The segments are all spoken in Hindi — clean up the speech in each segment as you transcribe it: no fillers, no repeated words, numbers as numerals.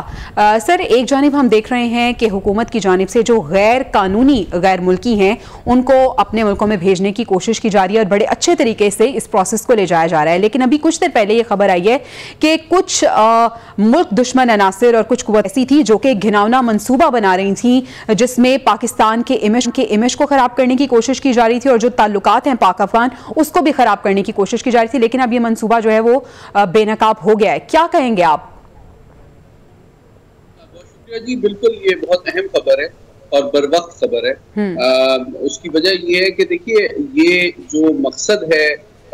सर, एक जानिब हम देख रहे हैं कि हुकूमत की जानिब से जो गैर कानूनी गैर मुल्की हैं उनको अपने मुल्कों में भेजने की कोशिश की जा रही है और बड़े अच्छे तरीके से इस प्रोसेस को ले जाया जा रहा है। लेकिन अभी कुछ देर पहले ये खबर आई है कि कुछ मुल्क दुश्मन अनासिर और कुछ कुव्वत ऐसी थी जो कि घिनौना मंसूबा बना रही थी जिसमें पाकिस्तान के इमेज को खराब करने की कोशिश की जा रही थी और जो ताल्लुकात हैं पाक अफगान उसको भी खराब करने की कोशिश की जा रही थी। लेकिन अब ये मंसूबा जो है वो बेनकाब हो गया है। क्या कहेंगे आप? जी बिल्कुल, ये बहुत अहम खबर है और बर वक्त खबर है। उसकी वजह ये है कि देखिए, ये जो मकसद है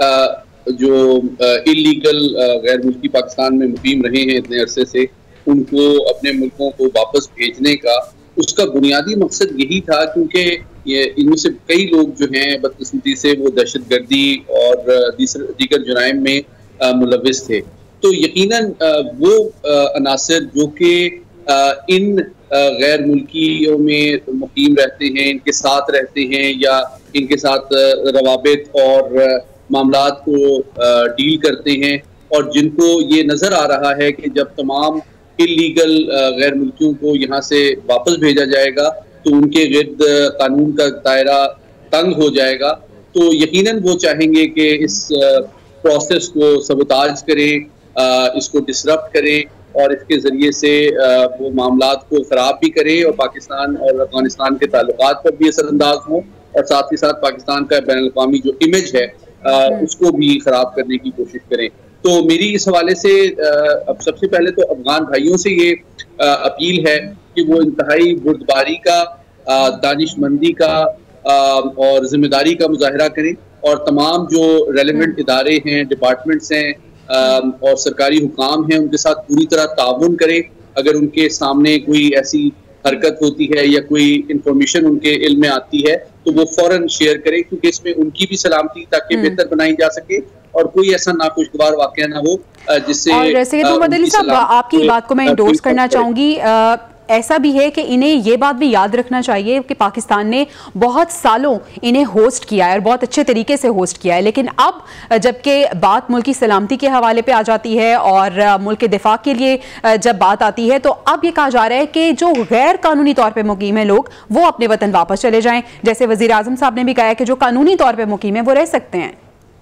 जो इलीगल गैर मुल्की पाकिस्तान में मुकीम रहे हैं इतने अरसे से, उनको अपने मुल्कों को वापस भेजने का, उसका बुनियादी मकसद यही था क्योंकि इनमें से कई लोग जो हैं बदकिस्मती से वो दहशतगर्दी और दीगर जुराइम में मुलविस थे। तो यकीनन वो अनासर जो कि इन गैर मुल्कियों में मुकीम रहते हैं, इनके साथ रहते हैं या इनके साथ रवाबित और मामलात को डील करते हैं, और जिनको ये नज़र आ रहा है कि जब तमाम इलीगल गैर मुल्कियों को यहाँ से वापस भेजा जाएगा तो उनके गिर्द कानून का दायरा तंग हो जाएगा, तो यकीनन वो चाहेंगे कि इस प्रोसेस को सबोताज करें, इसको डिसरप्ट करें और इसके ज़रिए से वो मामलात को ख़राब भी करें और पाकिस्तान और अफगानिस्तान के ताल्लुकात पर भी असरअंदाज हों, और साथ ही साथ पाकिस्तान का बैनुल-अक़वामी जो इमेज है उसको भी ख़राब करने की कोशिश करें। तो मेरी इस हवाले से अब सबसे पहले तो अफगान भाइयों से ये अपील है कि वो इंतहाई बुर्दबारी का, दानिशमंदी का और जिम्मेदारी का मुजाहरा करें और तमाम जो रेलेवेंट इदारे हैं, डिपार्टमेंट्स हैं और सरकारी हुकाम हैं, उनके साथ पूरी तरह ताउन करें। अगर उनके सामने कोई ऐसी हरकत होती है या कोई इंफॉर्मेशन उनके इल्म में आती है तो वो फौरन शेयर करें, क्योंकि इसमें उनकी भी सलामती ताकि बेहतर बनाई जा सके और कोई ऐसा नाखुशगवार वाकया ना हो जिससे। और सैयद मोहम्मद अली साहब, आपकी बात को मैं एंडोर्स करना चाहूंगी। ऐसा भी है कि इन्हें ये बात भी याद रखना चाहिए कि पाकिस्तान ने बहुत सालों इन्हें होस्ट किया है और बहुत अच्छे तरीके से होस्ट किया है, लेकिन अब जबकि बात मुल्क की सलामती के हवाले पे आ जाती है और मुल्क के दिफा के लिए जब बात आती है तो अब ये कहा जा रहा है कि जो गैर कानूनी तौर पर मुकीम है लोग वो अपने वतन वापस चले जाएं। जैसे वज़ीर आज़म साहब ने भी कहा है कि जो कानूनी तौर पर मुकीम है वो रह सकते हैं।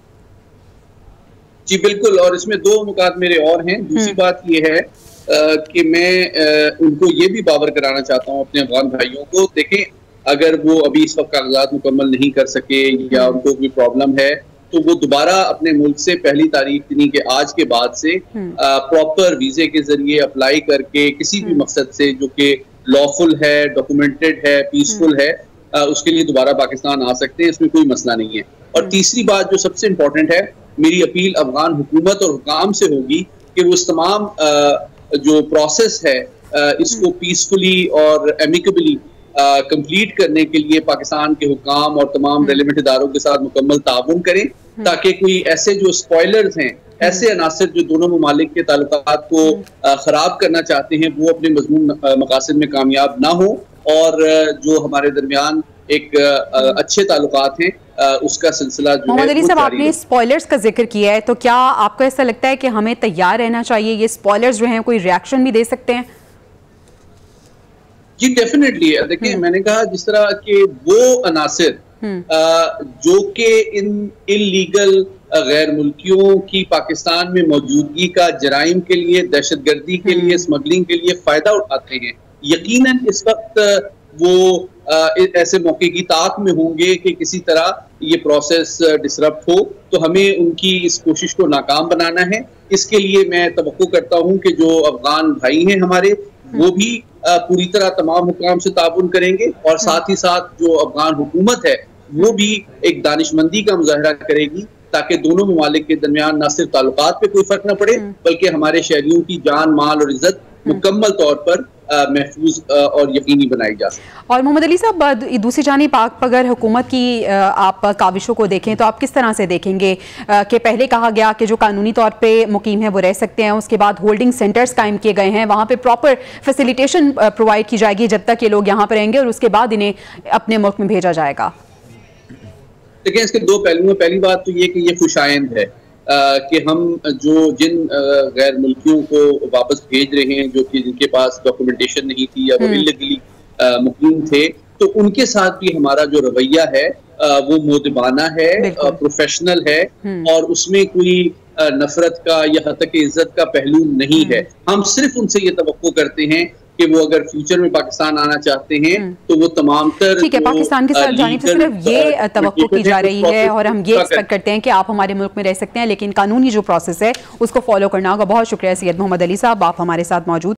जी बिल्कुल, और इसमें दो नुकात मेरे और हैं। दूसरी बात ये है कि मैं उनको ये भी बावर कराना चाहता हूँ अपने अफगान भाइयों को। देखें, अगर वो अभी इस वक्त कागजात मुकम्मल नहीं कर सके या उनको कोई प्रॉब्लम है तो वो दोबारा अपने मुल्क से पहली तारीख यानी कि आज के बाद से प्रॉपर वीजे के जरिए अप्लाई करके किसी भी मकसद से जो कि लॉफुल है, डॉक्यूमेंटेड है, पीसफुल है, उसके लिए दोबारा पाकिस्तान आ सकते हैं, इसमें कोई मसला नहीं है। और तीसरी बात जो सबसे इम्पोर्टेंट है, मेरी अपील अफगान हुकूमत और हुकाम से होगी कि वो इस तमाम जो प्रोसेस है इसको पीसफुली और एमिकेबली कंप्लीट करने के लिए पाकिस्तान के हुकाम और तमाम रेलेवेंट इदारों के साथ मुकम्मल ताउन करें, ताकि कोई ऐसे जो स्पॉयलर्स हैं, ऐसे अनासिर जो दोनों ममालिक के ताल्लुकात को खराब करना चाहते हैं, वो अपने मजमून मकासद में कामयाब ना हो और जो हमारे दरमियान एक अच्छे ताल्लुकात हैं उसका सिलसिला जो मोहम्मद अली साहब, आपने स्पॉयलर्स का जिक्र किया है, तो क्या आपको ऐसा लगता है कि हमें तैयार रहना चाहिए? ये स्पॉयलर्स जो हैं कोई रिएक्शन भी दे सकते हैं? जी डेफिनेटली। देखिए, मैंने कहा जिस तरह के वो अनासिर जो कि इन इलीगल गैर मुल्कियों की पाकिस्तान में मौजूदगी का जराइम के लिए, दहशतगर्दी के लिए, स्मगलिंग के लिए फायदा उठाते हैं, यकीनन इस वक्त वो ऐसे मौके की ताक में होंगे कि किसी तरह ये प्रोसेस डिसरप्ट हो, तो हमें उनकी इस कोशिश को नाकाम बनाना है। इसके लिए मैं तवक्को करता हूँ कि जो अफगान भाई हैं हमारे, वो भी पूरी तरह तमाम हुकाम से ताउन करेंगे और साथ ही साथ जो अफगान हुकूमत है वो भी एक दानिशमंदी का मुजाहरा करेगी, ताकि दोनों ममालिक के दरमियान न सिर्फ ताल्लुकात पे कोई फर्क न पड़े बल्कि हमारे शहरियों की जान, माल और इज्जत मुकम्मल तौर पर महफूज और यकीनी बनाई जा सके। और मोहम्मद अली साहब, दूसरी जानिब अगर हुकूमत की आप काविशों को देखें तो आप किस तरह से देखेंगे कि पहले कहा गया कि जो कानूनी तौर पे मुकीम है वो रह सकते हैं, उसके बाद होल्डिंग सेंटर्स कायम किए गए हैं, वहाँ पे प्रॉपर फैसिलिटेशन प्रोवाइड की जाएगी जब तक ये लोग यहाँ पर रहेंगे और उसके बाद इन्हें अपने मुल्क में भेजा जाएगा? देखिए, इसके दो पहलू हैं। पहली बात तो ये कि ये खुशाइंद है कि हम जिन गैर मुल्कियों को वापस भेज रहे हैं जो कि जिनके पास डॉक्यूमेंटेशन नहीं थी या वो इल्लीगली मुकीम थे, तो उनके साथ भी हमारा जो रवैया है वो मोदबाना है, प्रोफेशनल है और उसमें कोई नफरत का या हतक इज्जत का पहलू नहीं है। हम सिर्फ उनसे ये तवक्को करते हैं कि वो अगर फ्यूचर में पाकिस्तान आना चाहते हैं तो वो तमाम तर ठीक है, पाकिस्तान की जानिब से सिर्फ ये तवक्को की जा रही है और हम ये एक्सपेक्ट करते हैं कि आप हमारे मुल्क में रह सकते हैं, लेकिन कानूनी जो प्रोसेस है उसको फॉलो करना होगा। बहुत शुक्रिया सैयद मोहम्मद अली साहब, आप हमारे साथ मौजूद